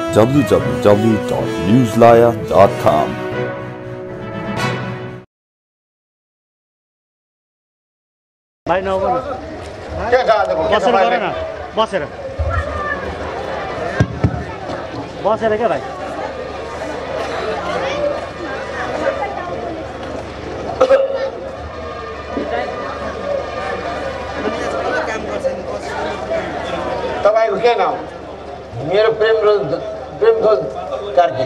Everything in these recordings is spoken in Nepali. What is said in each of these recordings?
www.newslayer.com. भाइ नआउनु के छ आजको बसेर गर न बसेर बसेर क्या भाइ तपाईको के नाम मेरो प्रेम ध्वज कार्की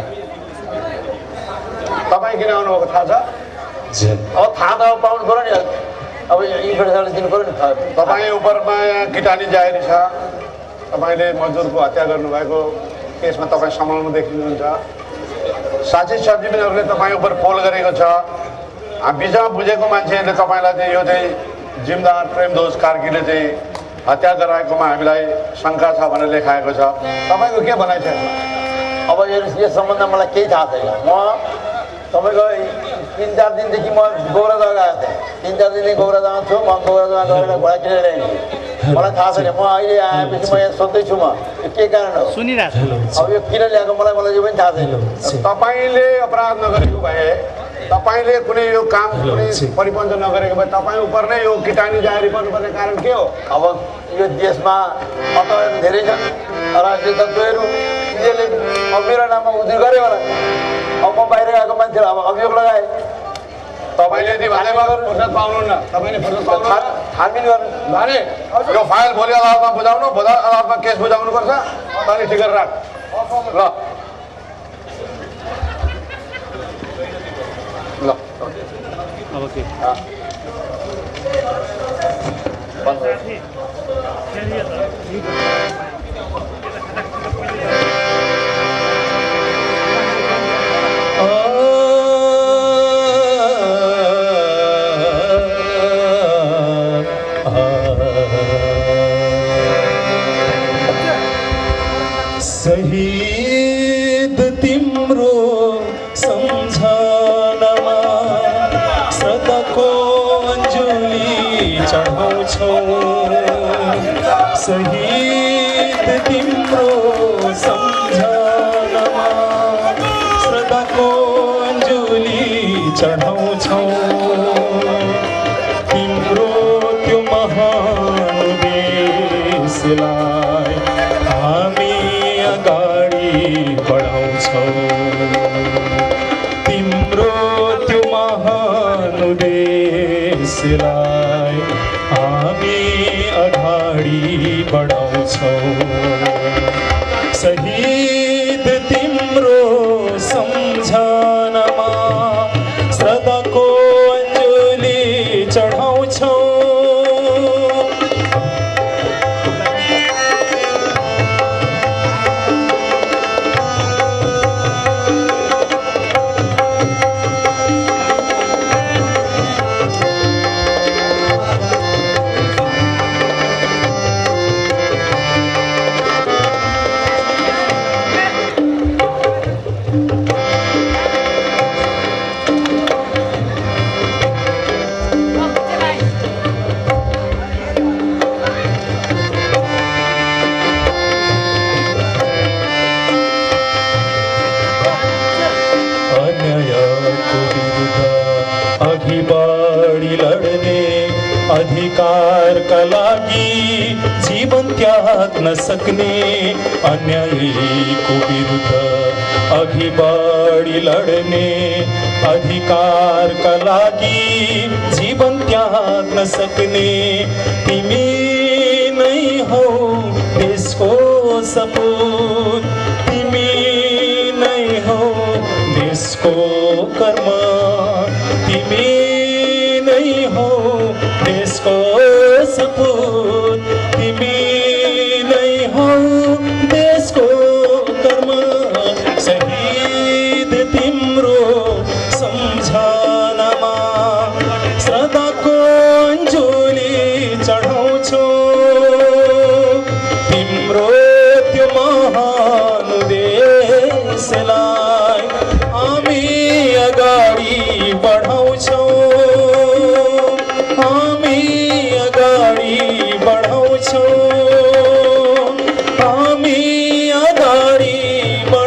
तपाईँ किन आउनुभएको थाहा छ अब थाहा त पाउनु पर्यो नि अब इन्फर्मेसन दिनु पर्यो नि तपाईँ उपरमा यहाँ किटानी जाहेरी छ तपाईँले मजदुरको हत्या गर्नुभएको केसमा तपाईँ सम्हाल्नु देखिनुहुन्छ साथी सब्जीहरूले तपाईँ उप पोल गरेको छ बिचमा बुझेको मान्छेहरूले तपाईँलाई चाहिँ यो चाहिँ जिम्मेदार प्रेमध्वज कार्कीले चाहिँ हत्या गराएकोमा हामीलाई शङ्का छ भनेर लेखाएको छ तपाईँको के भनाइ छ अब यस सम्बन्धमा मलाई केही थाहा छैन म तपाईँको 3-4 दिनदेखि म गौरादह गएको थिएँ 3-4 दिनदेखि गौरादहमा छु म गौरादहमा गएर घोडा किनेर ल्याएँ मलाई थाहा छैन म अहिले आएपछि म यहाँ सोध्दैछु म के कारण हो सुनिरहेको अब यो किन ल्याएको मलाई यो पनि थाहा छैन तपाईँले अपराध नगरेको भए तपाईँले कुनै यो काम कुनै परिपन्च नगरेको भए तपाईँ उप नै यो किटानी जाहेरी पर्नुपर्ने कारण के हो अब यो देशमा अपराध धेरै छन् राजनीतिक तत्त्वहरू यिनीहरूले अब मेरो नाममा उजुर गऱ्यो होला अब म बाहिर गएको मान्छेलाई अब अभियोग लगाएँ तपाईँले यदि भनेमा फुर्सद पाउनुहुन्न तपाईँले फुर्सद पाउनु छानबिन गर्नु भने यो फाइल भोलि अदालतमा बुझाउनु अदालतमा केस बुझाउनुपर्छ अनि ठिक गरेर राख ल ल अब के शहीद तिम्रो सम्झनामा सदाको अञ्जुली चढाउँछौँ शहीद तिम्रो सम्झनामा सदाको अञ्जुली चढाउँछौँ तिम्रो त्यो महान देशलाई हामी अगाडि बढाउँछौँ तिम्रो त्यो महान देशलाई हामी अगाडि बढाउँछौँ शहीद तिम्रो सम्झनामा श्रद्धाको अञ्जुली चढाउँछौँ अधिकार का लागि जीवन त्याग्न सक्ने अन्यायको विरुद्ध अघि बढी लड्ने अधिकार का लागि जीवन त्याग्न सक्ने तिमी नै हौ देशको सपूत तिमी नै हौ देशको कर्म तिमी नै हौ देशको सपूत तिमी नै हौ देशको कर्म शहीद तिम्रो सम्झनामा श्रद्धाको अञ्जुली चढाउँछौ तिम्रो त्यो महान देशलाई हामी अगाडि बढाउँछौ हामी अगाडि बढाउँछौ हामी अगाडि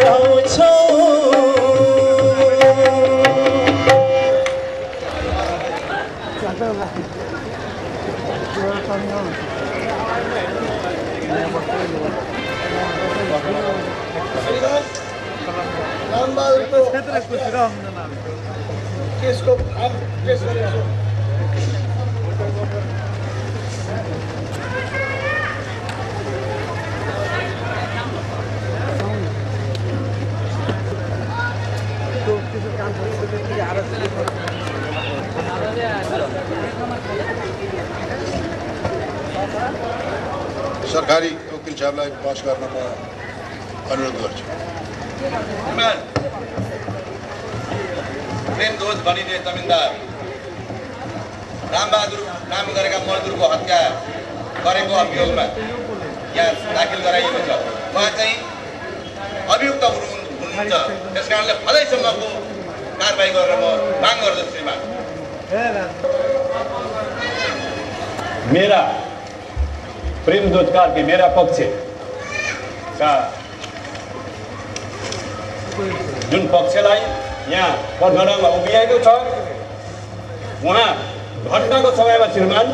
सरकारी वकिल साहबलाई बस गर्न म अनुरोध गर्छु। प्रेमध्वज भनिने जमिनदार रामबहादुर नाम गरेका मजदुरको हत्या गरेको अभियोगमा यहाँ दाखिल गराइएको छ। उहाँ चाहिँ अभियुक्त हुनुहुन्छ, त्यस कारणले अझैसम्मको कारबाही गरेर म माग गर्दछु श्रीमान। मेरा प्रेमध्वज कार्की मेरा पक्ष का जुन पक्षलाई यहाँ कठघरामा उभिएको छ उहाँ घटनाको समयमा श्रीमान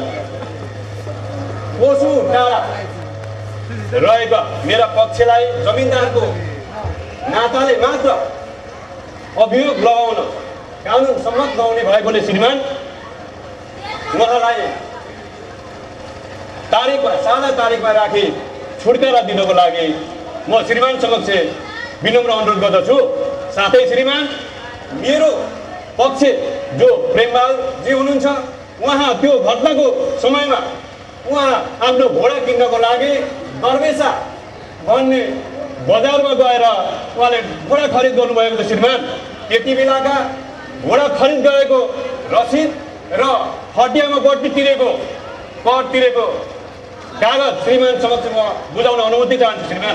कोसु टाढा रहेका मेरा पक्षलाई जमिनदारको नाताले मात्र अभियोग लगाउन कानुन सम्मत लगाउने भएकोले श्रीमान उहाँलाई सादा तारिकमा राखी छुटकारा दिनको लागि म श्रीमान समक्ष विनम्र अनुरोध गर्दछु। साथै श्रीमान मेरो पक्ष जो प्रेमलाल जी हुनुहुन्छ उहाँ त्यो घटनाको समयमा उहाँ आफ्नो घोडा किन्नको लागि दरवेसा भन्ने बजारमा गएर उहाँले घोडा खरिद गर्नुभएको छ श्रीमान। त्यति बेलाका घोडा खरिद गरेको रसिद र हटियामा बट्टी तिरेको कर तिरेको कागज श्रीमान समक्ष म बुझाउन अनुमति चाहन्छु श्रीमान।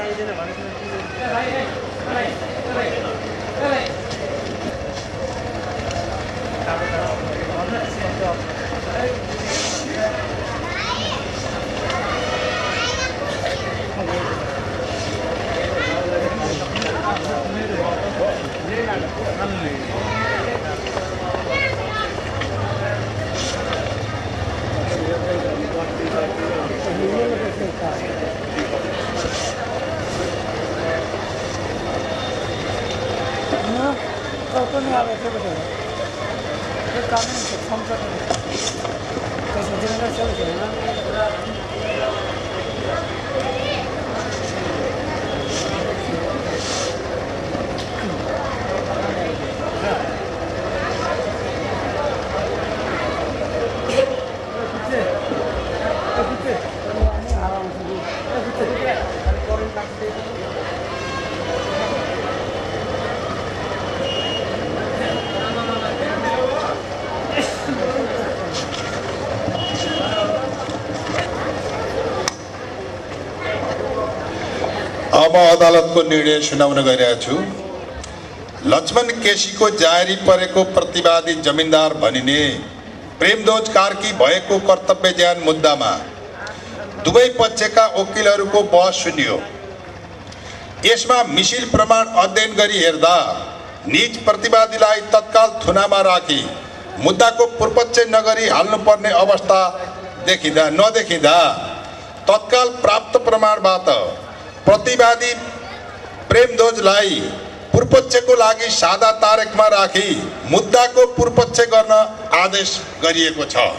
अब अदालतको निर्णय सुनाउन गइरहेको छु। लक्ष्मण केसीको जारी परेको प्रतिवादी जमिनदार भनिने प्रेमध्वज कार्की भएको कर्तव्य ज्ञान मुद्दामा दुवै पक्षका वकिलहरूको बहस सुनियो। यसमा मिसिल प्रमाण अध्ययन गरी हेर्दा निज प्रतिवादीलाई तत्काल थुनामा राखी मुद्दाको पूर्वपक्ष नगरी हाल्नुपर्ने अवस्था नदेखिँदा तत्काल प्राप्त प्रमाणबाट प्रतिवादी प्रेमध्वजलाई पूर्वपक्षको लागि सादा तारिकमा राखी मुद्दाको पूर्वपक्ष गर्न आदेश गरिएको छ।